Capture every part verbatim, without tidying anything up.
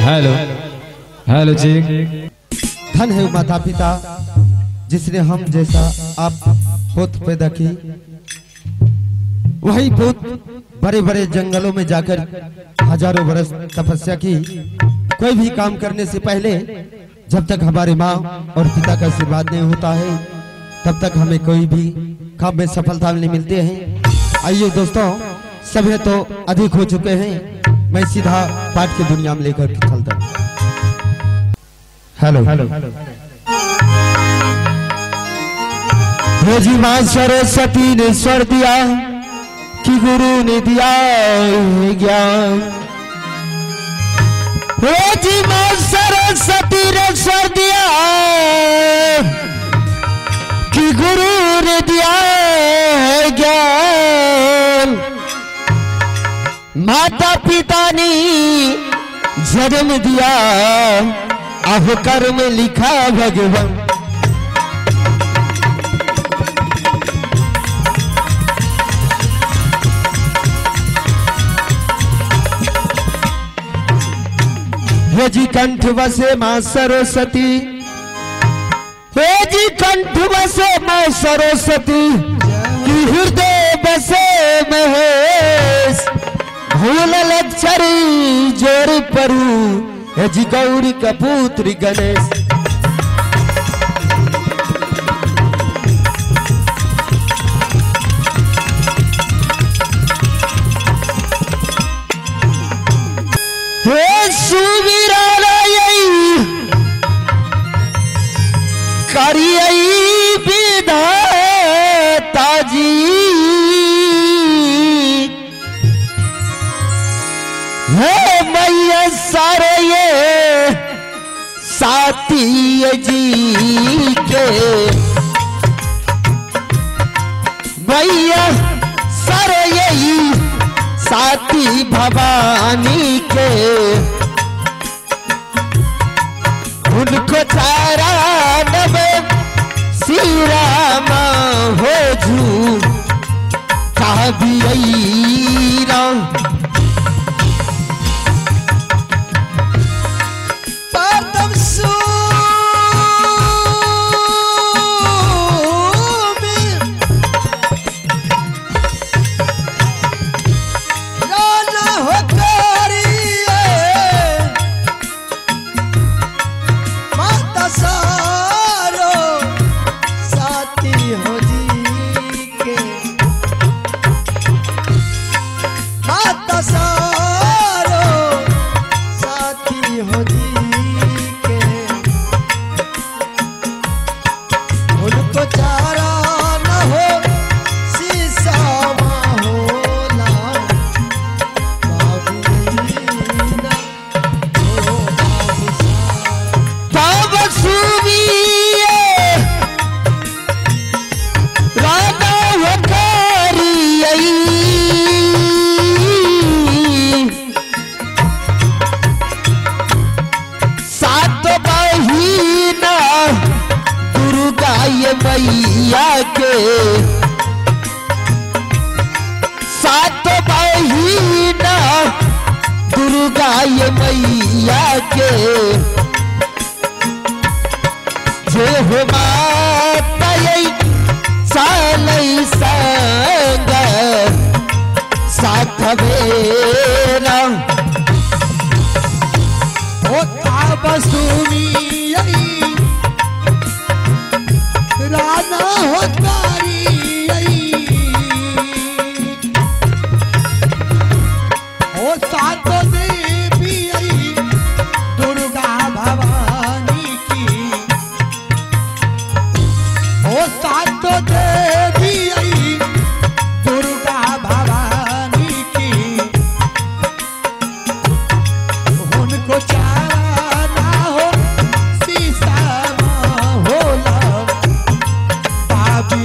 Hello hello जी। धन है माता पिता जिसने हम जैसा आप पुत्र पैदा की। वही पुत्र बड़े बड़े जंगलों में जाकर हजारों बरस तपस्या की। कोई भी काम करने से पहले जब तक हमारे माँ और पिता का आशीर्वाद नहीं होता है तब तक हमें कोई भी काम में सफलता नहीं मिलते हैं। आइए दोस्तों, सभी तो अधिक हो चुके हैं, मैं सीधा पाठ की दुनिया में लेकर के चलता हूँ। हेलो हेलो हे जी माँ सरस्वती ने स्वर दिया कि गुरु ने दिया ज्ञान। हे जी माँ सरस्वती ने स्वर दिया कि गुरु ने दिया ज्ञान। माता पिता ने जन्म दिया, अब कर्म लिखा भगवान। हे जी कंठ बसे मां सरस्वती, हे जी कंठ बसे मां सरस्वती की हृदय बसे महेश। भूल लक्षरी जोर परू हे जी गौरी का पुत्र गणेश। हे सुवीरालय करियई विधाता जी। हे मैया सारे ये साथी जी के, मैया सारे यही साथी भवानी के। उनको चारा नवे श्री रामा हो जू काबियरा। मैया के सात बहिना दुर्गा ये मैया के। जे हो माता सालई संग साथ मेरा होता बसुनी राना होतारी ओ सातो देवी आई दुर्गा भवानी की। ओ सातो देवी आई दुर्गा भवानी की। उनको चारा ना हो शीशा होला।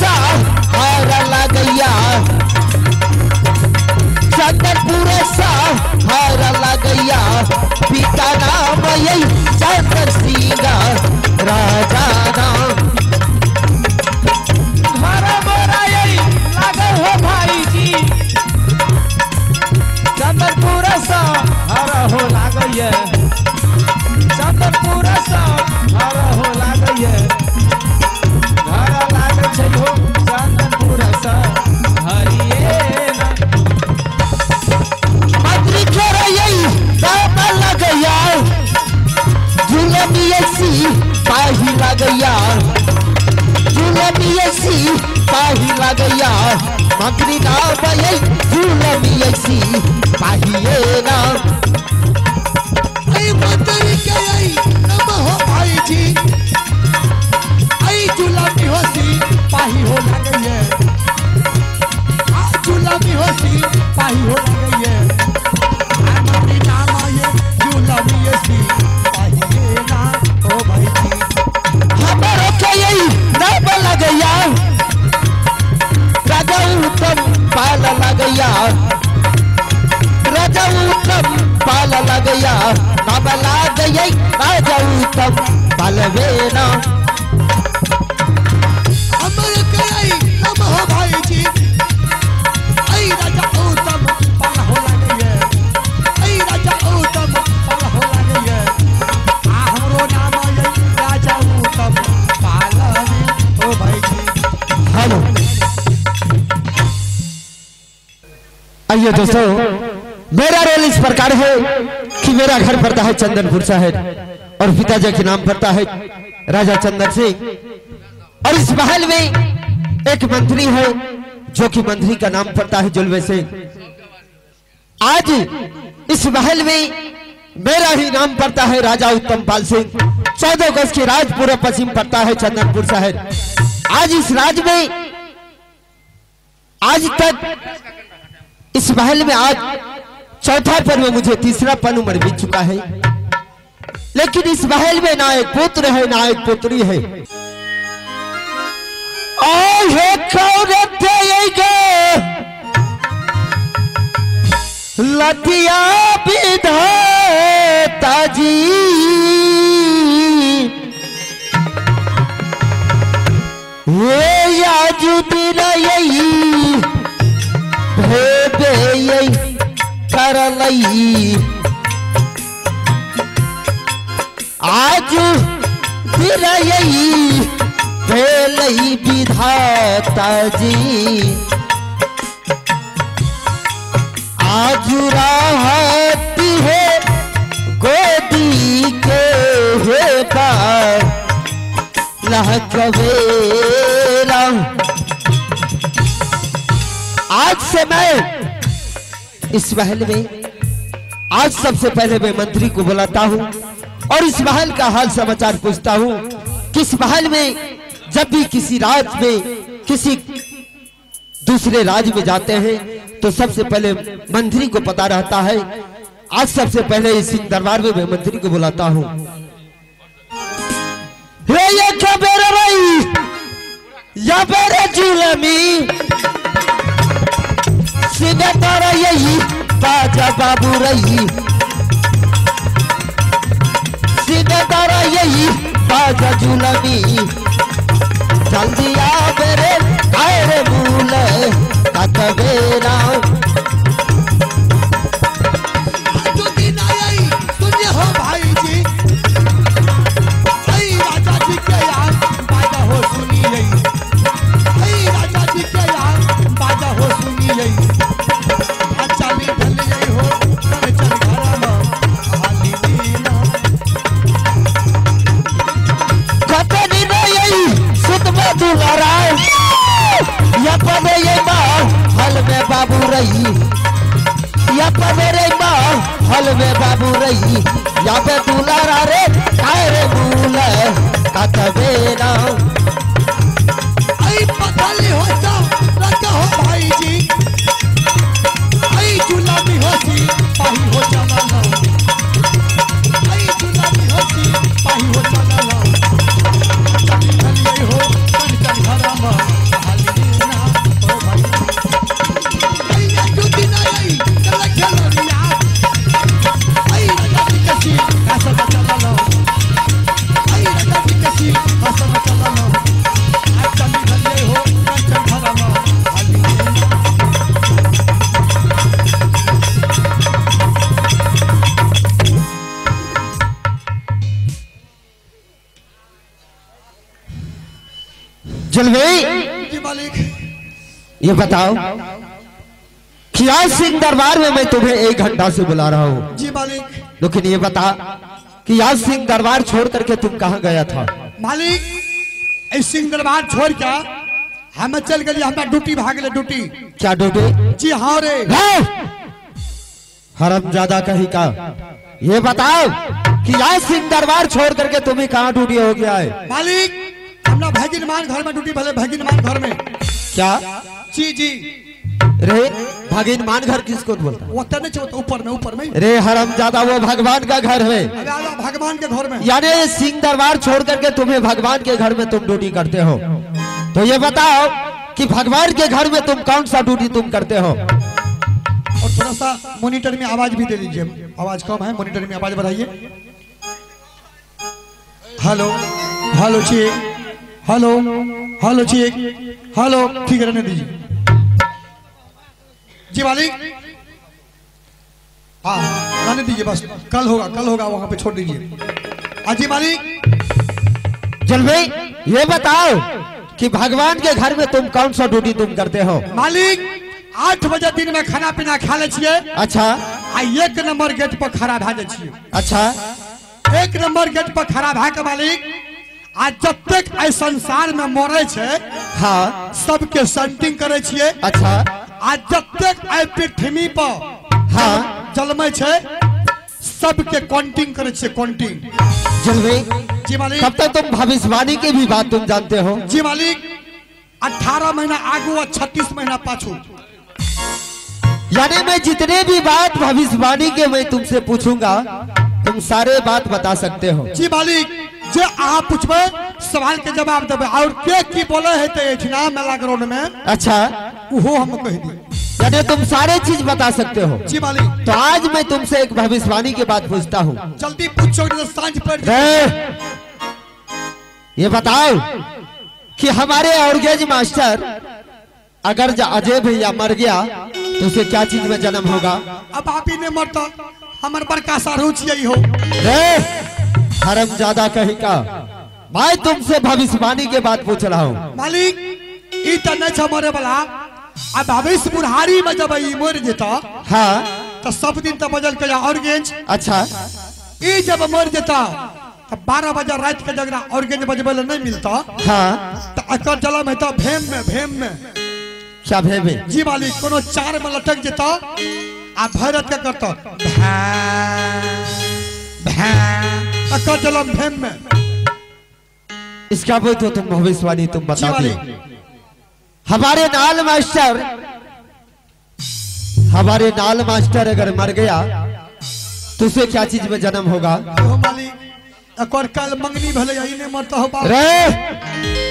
सहारा लगैया चंदनपुर सहारा लगैया पिता नाम यही चंद्र सिंह राजा नाम हमारा मोरा यही लागे हो भाई जी चंदनपुर सहारा हो लागैया चंदनपुर सहारा हो लागैया घर लागे छै हो चंदनपुर सहारिए मंत्री छोरा यही नाम लगैया जुलमियसी पाही लगैया जुलमियसी पाही लगैया मंत्री नाम यही जुलमियसी पाहिए ना आई मंत्री के आई नम हो भाई जी आई जुलमी होसी पाही हो लगैया आ जुलमी होसी पाही हो लगैया आ मंत्री नाम ये जुलमी होसी पाही ना ओ भाई जी हमारो के यही नाम लगैया राजा उत्तम पाल लगैया राजा उत्तम पाल लगैया नाम लगैया राजा उत्तम पालवेना हमर के आई नम हो भाई जी आई राजा उत्तम पाल हो लगैया आई राजा उत्तम पाल हो लगैया आ हमरो नाम ये राजा उत्तम पाल ओ भाई जी हेलो आइए दोस्तों मेरा रोल इस प्रकार है कि मेरा घर पड़ता है चंदनपुर शहर और पिताजी के नाम पड़ता है राजा चंदन सिंह और इस महल में एक मंत्री है जो कि मंत्री का नाम पड़ता है जुलवे सिंह। आज इस महल में मेरा ही नाम पड़ता है राजा उत्तम पाल सिंह। चौदह गज के राज पूर्व पश्चिम पड़ता है चंदनपुर शहर। आज इस राज में आज तक इस महल में आज चौथा पर्व मुझे तीसरा पन उम्र बीत चुका है, लेकिन इस महल में ना एक पुत्र है ना एक पुत्री है। लतिया विधाता जी ये याजू दिन यही भेदे यही कर लई आज फिर यही भेलई विधाता जी आज राहती है गोदी के हे पार लहकवेला। आज से मैं इस महल में आज सबसे पहले मैं मंत्री को बुलाता हूं और इस महल का हाल समाचार पूछता हूं कि इस महल में जब भी किसी राज में किसी दूसरे राज्य में जाते हैं तो सबसे पहले मंत्री को पता रहता है। आज सबसे पहले इस सिंह दरबार में मैं मंत्री को बुलाता हूं। ये क्या बेरे भाई या बेरे जुलमी सीधे तारा यही बाजा बाबू रही सीधे तारा यही बाजा जुलमी जल्दी आ बेरे आए मूल कतवेरा जो दिन आई सुनिए हो भाई जी आई राजा जी के यार बाजा हो सुनी यही आई राजा जी के यार बाजा हो सुनी यही अच्छा भी ढल यही हो चल चल घर में हाली दीना कतनी नहीं सुत में दुलारा या पवे ये माँ हल में बाबू रही या पवे रे माँ हल में बाबू रही या पे दुलारा रे आए मूल कतवेरा आई पथली हो जा रखा हो भाई जी आई जुलामी होती पाही हो चला ना आई जुलामी होती पाही हो चला ना चली चली हो चल चल घर में जलवे जी मालिक। ये बताओ कि आज सिंह दरबार में मैं तुम्हें एक घंटा से बुला रहा हूँ। जी मालिक। लेकिन ये बता कि आज सिंह दरबार छोड़ करके तुम कहाँ गया था? मालिक इस सिंह दरबार छोड़ के हमें चल गए, हमारा ड्यूटी भाग ले ड्यूटी। क्या ड्यूटी? जी हाँ रे। हरामजादा कहीं का। ये बताओ कि आज सिंह दरबार छोड़ करके तुम्हें कहाँ ड्यूटी हो गया है? मालिक हमरा भगिनमान घर में ड्यूटी भले, भगिनमान घर में। क्या? जी जी। रे भगिनमान घर किसको बोलता? वो तो नहीं, ऊपर में, ऊपर में। रे हरामजादा वो भगवान का घर है। भगवान के घर में। यानी सिंह दरबार छोड़ करके तुम्हें भगवान के घर में तुम ड्यूटी करते हो। तो ये बताओ कि भगवान के घर में तुम कौन सा ड्यूटी तुम करते हो? और थोड़ा सा मॉनिटर में आवाज भी दे लीजिए, आवाज कम है, मॉनिटर में आवाज बढ़ाइए। Hello hello check, hello hello check, hello. ठीक है रहने दीजिए। जी मालिक। हाँ रहने दीजिए, बस कल होगा, कल होगा, वहां पे छोड़ दीजिए। हाँ जी मालिक। जलवे ये बताओ कि भगवान के घर में तुम कौन सा ड्यूटी तुम करते हो? मालिक आठ बजे दिन में खाना पीना खा ले छिए। अच्छा। आ एक नंबर गेट पर खड़ा भा जाए छिए। अच्छा। एक नंबर गेट पर खड़ा भा के मालिक आज जब तक आई संसार में मरे छे, हाँ, सबके सेंटिंग करे छिए। अच्छा। आज जब तक आई पृथ्वी पर, हाँ, जलमे छे, सबके काउंटिंग करे छिए, काउंटिंग। जलवे जी मालिक। तब तक तुम भविष्यवाणी की भी बात तुम जानते हो? जी मालिक। अठारह महीना आगू और छत्तीस महीना पाछू। यानी मैं जितने भी बात भविष्यवाणी के मैं तुमसे पूछूंगा तुम सारे बात बता सकते हो? जी मालिक। जो आप पूछबे सवाल के जवाब देबे, और के की बोले है तो इतना मेला ग्राउंड में। अच्छा। वो हम कह दी। यानी तुम सारे चीज बता सकते हो? जी मालिक। तो आज मैं तुमसे एक भविष्यवाणी की बात पूछता हूँ। जल्दी पूछो, सांझ पड़। ये बताओ कि हमारे ऑर्गेज मास्टर अगर अजय भैया मर गया तो उसे क्या चीज में जन्म होगा? अब आप ही ने मरता, हमारे बड़का सारूच यही हो। हरामजादा कहीं का। मैं तुमसे भविष्यवाणी के बात पूछ रहा हूँ। मालिक ई तो नहीं मरे वाला। अब भविष्य बुढ़ारी में जब ई मर जेता, हाँ, तो सब दिन तो बजल के ऑर्गेज। अच्छा। ई जब मर जेता तो बारह बजे रात के जगह ऑर्गेज बजबे नहीं मिलता। हाँ। तो अकर जलम है तो भेम में, भेम में। क्या भेम में? जी मालिक। कोनो चार में लटक जेता, आ भैरत का करता अकर जलम भेम में। इसका बोल तो तुम भविष्यवाणी तुम बता जी दी। हमारे नाल मास्टर, हमारे नाल मास्टर अगर मर गया तो उसे क्या चीज में जन्म होगा? ओ मालिक अकर कल मंगनी भले यही ने मरता हो बाप। रे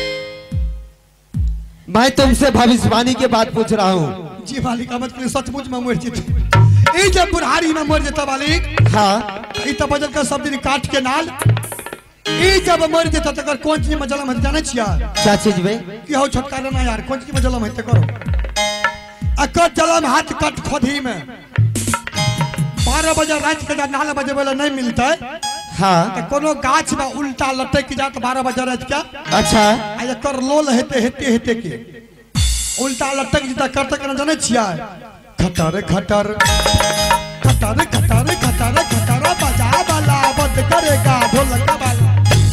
मैं तुमसे भविष्यवाणी के बात पूछ रहा हूँ। जी मालिक। मतलब सचमुच में मर जेता। ई जब बुढ़ारी में मर जेता मालिक, हाँ, ई तो बजल का सब दिन काट के नाल। ई जब मर जेता तकर कौन चीज में जलम है जाने छिया? क्या चीज में? की हो छोटका ना यार, कौन चीज में जलम है ते करो। अकर जलम हाथ कट खोधी में। बारह बजे रात के नाल बजे वाला नहीं मिलता है। हाँ। तो कोनो गाछ में उल्टा लटक जात बारह बजे रात क्या। अच्छा। आ एकर लोल हेते हेते हेते के उल्टा लटक जीता करते करना जाने छिया? खटर खटर खटर खटर खटर खटर बजा वाला बंद करेगा ढोलक वाला।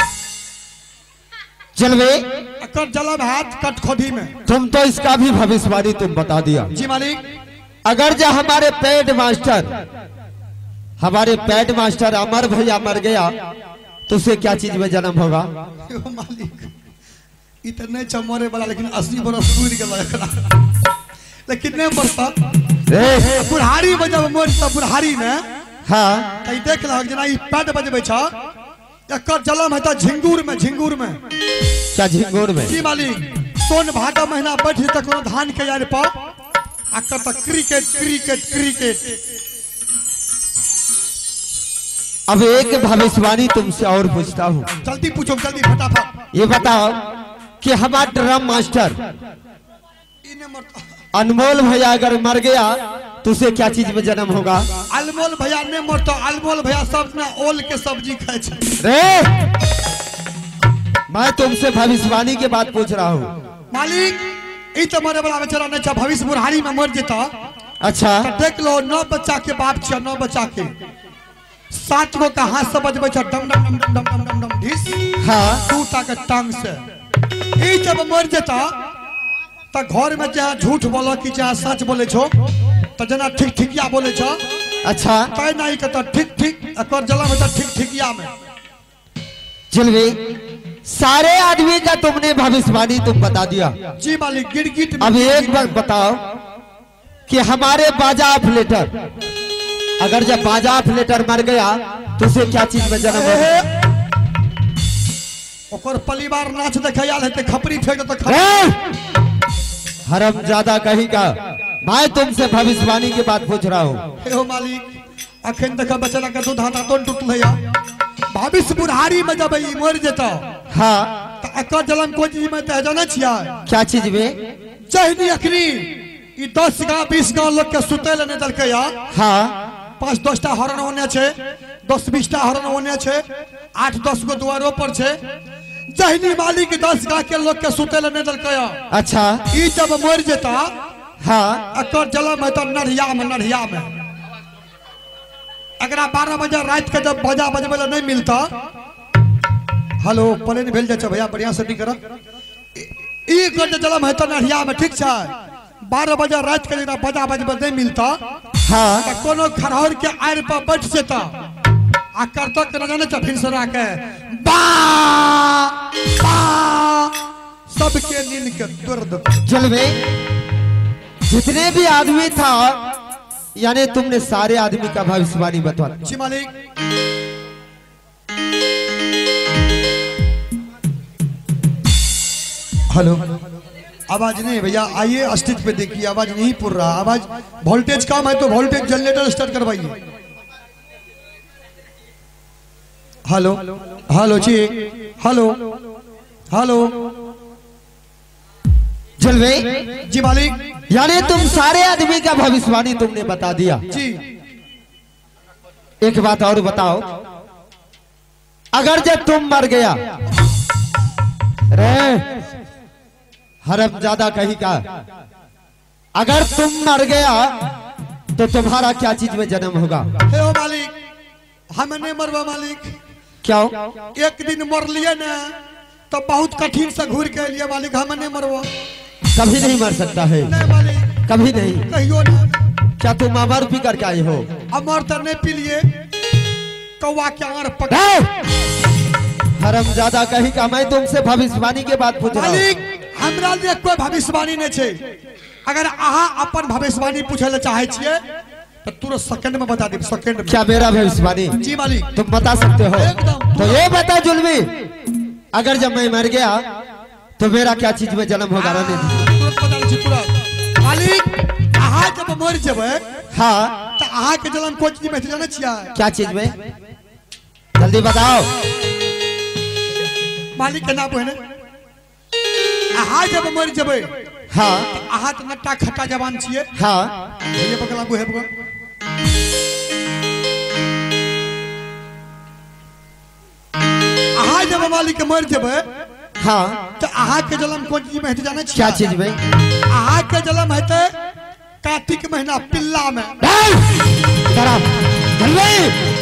जलवे अकर जलम हाथ कट खोदी में। तुम तो इसका भी भविष्यवाणी तुम बता दिया। जी मालिक। अगर जो हमारे पैड मास्टर, हमारे पैड मास्टर अमर भैया मर गया तो उसे क्या चीज में जन्म होगा? ओ मालिक इतने चमरे वाला, लेकिन अस्सी बरस दूर के लगा, लेकिन नहीं मरता। बुढ़ारी में जब मरता बुढ़ारी में, हाँ, कहीं देख लग जना ई पैड बजबे छ, एकर जलम है तो झिंगुर में, झिंगुर में। क्या झिंगुर में? जी मालिक। सोन भादा महीना बैठ तक धान के यार पर आकर तक क्रिकेट क्रिकेट क्रिकेट। अब एक भविष्यवाणी तुमसे और पूछता हूँ। जल्दी पूछो, जल्दी फटाफट। ये बताओ कि हमारा ड्रम मास्टर अनमोल भैया अगर मर गया तो उसे क्या चीज में जन्म होगा? अनमोल भैया ने मरता। अनमोल भैया सब में ओल के सब्जी खाए छे। रे मैं तुमसे भविष्यवाणी की बात पूछ रहा हूँ। मालिक ई तो मरे वाला बेचारा नहीं था, भविष्य बुढ़ारी में मर जेता। अच्छा तो देख लो, नौ बच्चा के बाप छे, नौ बच्चा के सात गो का हाथ से बजबे छ, डम डम डम डम डम डम डम डम ढिस। हाँ टूटा के टांग से ई जब मर जेता तो घर में जहाँ झूठ बोलो कि जहाँ सच बोले छो, तो जना ठीक ठिकिया बोले छो। अच्छा तय नहीं कहता ठीक ठीक अकर जला में तो ठीक ठिकिया में। जुलवी सारे आदमी का तुमने भविष्यवाणी तुम बता दिया। जी मालिक गिरगिट में। अब एक बात बताओ कि हमारे बाजा ऑपरेटर, अगर जब बाजा ऑपरेटर मर गया तो उसे क्या चीज में जन्म होगा? ओकर परिवार नाच देखे आल है, खपरी फेंक तो खपरी। हरम ज्यादा कहीं का, मैं तुमसे भविष्यवाणी की बात पूछ रहा हूँ। हे हो मालिक अखन तक बचला का दूध हाथा तो टूटल है। भविष्य बुढ़ारी में जब ई मर जेता, हाँ तो अकर जलम कोई चीज में तह जाना छिया। क्या चीज में? चाहिए अखनी ई दस गाँव बीस गाँव लोग के सुते लेने दल के या। हाँ पांच दसटा हरण होने छे, दस बीसटा हरण होने छे, आठ दस गो द्वारों पर छे। जहनी मालिक दस गाँव के लोग के सुते लेने दल के या। अच्छा ई जब मर जेता, हाँ अकर जलम है तो नढ़िया में नढ़िया में। अगर बारह बजे रात के जब बजा बजबे ला नहीं मिलता, हेलो प्लेन भेज दे भैया बढ़िया से नहीं कर ई कर जलम है तो नढ़िया में, ठीक है। बारह बजे रात के जब बजा बजबे नहीं मिलता, हाँ तो कोनो खरहर के आड़ पर बैठ जेता आ करतो के न जाने छ फिर सरा के बा बा सबके नींद के दर्द। जुलवी जितने भी आदमी था, यानी तुमने सारे आदमी का भविष्यवाणी बतवा। जी मालिक हेलो आवाज नहीं भैया, आइए स्टेज पे देखिए, आवाज नहीं पुर रहा। आवाज वोल्टेज कम है तो वोल्टेज जनरेटर स्टार्ट करवाइए। हेलो हेलो जी हेलो हेलो जुलवी जी मालिक यानी तुम सारे आदमी का भविष्यवाणी तुमने बता दिया। जी एक बात और बताओ, अगर जब तुम मर गया, रे हरम ज्यादा कहीं का, अगर तुम मर गया तो तुम्हारा क्या चीज में जन्म होगा? हे ओ मालिक हम नहीं मरवा मालिक। क्यों? एक दिन मर लिए ना तो बहुत कठिन से घूर के लिए मालिक, हम नहीं मरवा। कभी नहीं मर सकता है। नहीं मालिक कभी नहीं। कहियो ना। क्या तुम अमर पी करके आए हो? अमर तो नहीं पी लिए, कौवा के आर पक। हरम ज्यादा कहीं का, मैं तुमसे भविष्यवाणी के बात पूछ रहा हूं। मालिक हमरा लिए कोई भविष्यवाणी नहीं छे। अगर अहाँ अपन भविष्यवाणी पूछे ले चाहे छिए तो तुरंत सेकंड में बता देब, सेकंड में। क्या मेरा भविष्यवाणी? जी मालिक तुम बता सकते हो? एकदम। तो ये बता जुलवी, अगर जब मैं मर गया तो मेरा क्या चीज में जन्म होगा? रहने दीजिए। तुरंत बता दी तुरंत। मालिक अहाँ जब मर जेबे, हाँ तो अहाँ के जन्म कोई चीज में जाने छिया। क्या चीज में? जल्दी बताओ। मालिक के नाम है अहाँ जब मर जेबे, हाँ अहाँ तो नट्टा खट्टा जवान छिए। हाँ ये बगला बुहे बगल अहाँ जब मालिक के मर जेबे, हाँ तो अहाँ के जन्म कौन चीज में जाने छिया? क्या चीज में? अहाँ के जन्म हेते कार्तिक महीना पिल्ला में। जुलवी